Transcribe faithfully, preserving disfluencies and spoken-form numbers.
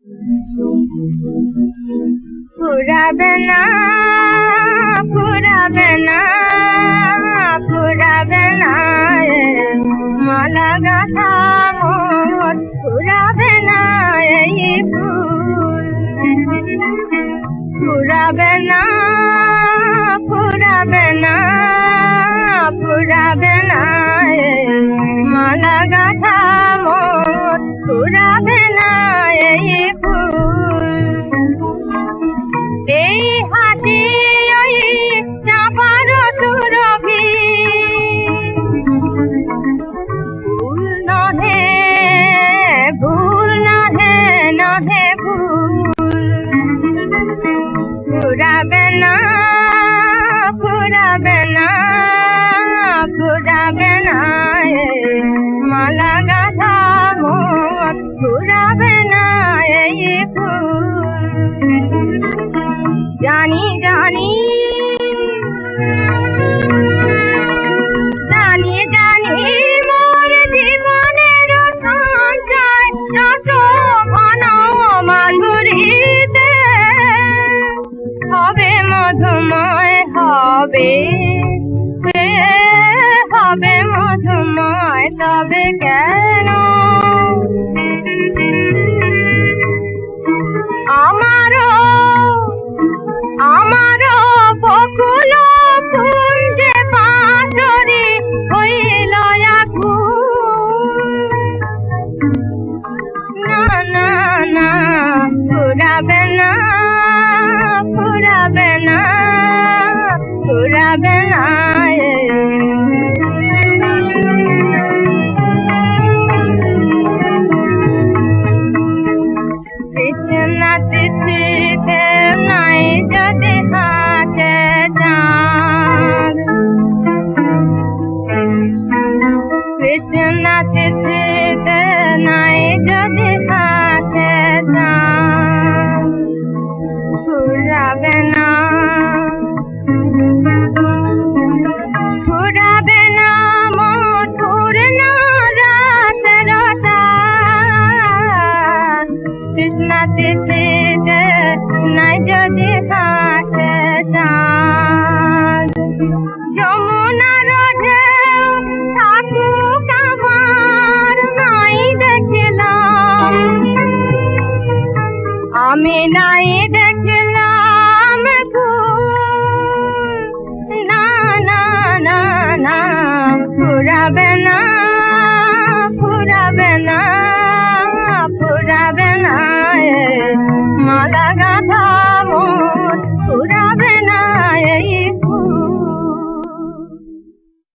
ফুরাবে না ফুরাবে না ফুরাবে না মালা গাথা মোর ফুরাবে না এই ফুল ফুরাবে না ফুরাবে না ফুরাবে না মালা গাথা মোর ফুরাবে না এই ফুল এই হাতে ওই চাপার সুরভি ভুল নহে ভুল নহে নহে ভুল ফুরাবে না ফুরাবে না ফুরাবে না মালা গাথা মোর ফুরাবে না এই ফুল জানি জানি জানি জানি মোর জীবনের সঞ্চয় যত ঘন মাধুরীতে হবে মধুময় হবে হবে মধুময় তবে কেন আমারও আমারও বকুল কুঞ্জে পাশরি হইল আকুল না না না ফুরাবে না ফুরাবে না ফুরাবে না